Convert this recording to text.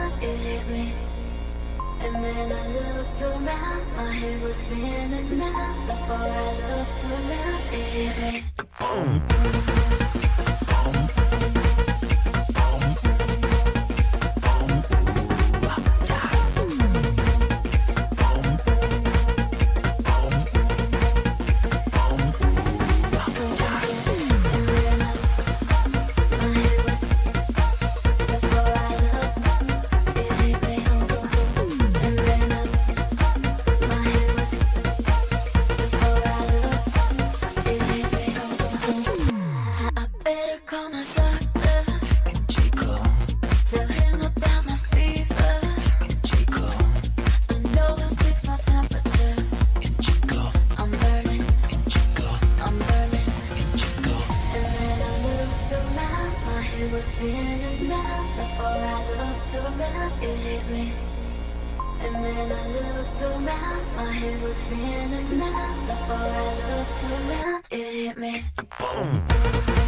around, it hit me. And then I looked around, my head was spinning now. Before I looked around, it hit me. Spinning round before I looked around, it hit me. And then I looked around, my head was spinning round. Before I looked around, it hit me.